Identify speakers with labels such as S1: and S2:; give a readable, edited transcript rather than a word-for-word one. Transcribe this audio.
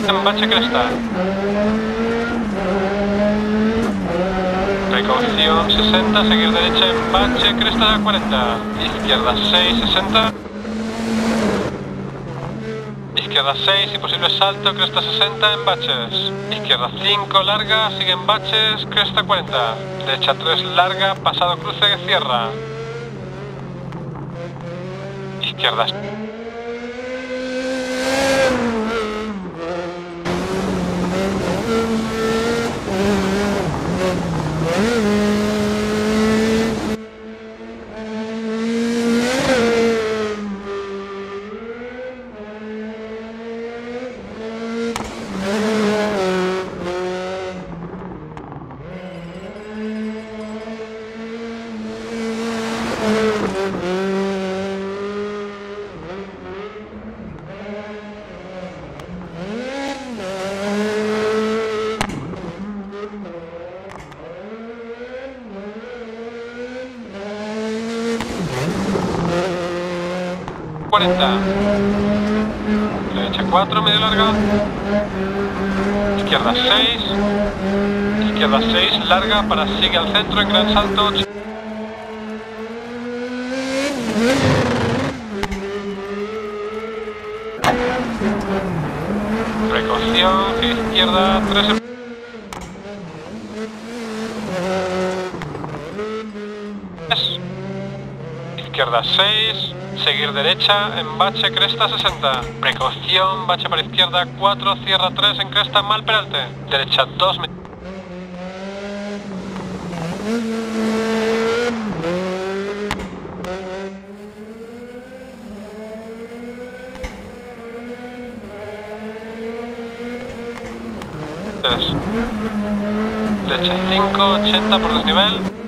S1: en bache cresta. Precaución 60, seguir derecha en bache cresta 40. Izquierda 6, 60. Izquierda 6 y posible salto, cresta 60 en baches. Izquierda 5 larga, sigue en baches, cresta 40. Derecha 3 larga, pasado cruce, cierra. Izquierda. Derecha 4, medio larga. Izquierda 6. Izquierda 6, larga para sigue al centro en gran salto. Precaución, izquierda 3. Izquierda 6. Seguir derecha en bache cresta 60. Precaución, bache para izquierda 4, cierra 3 en cresta mal peralte. Derecha 2. Derecha 5, 80 por desnivel.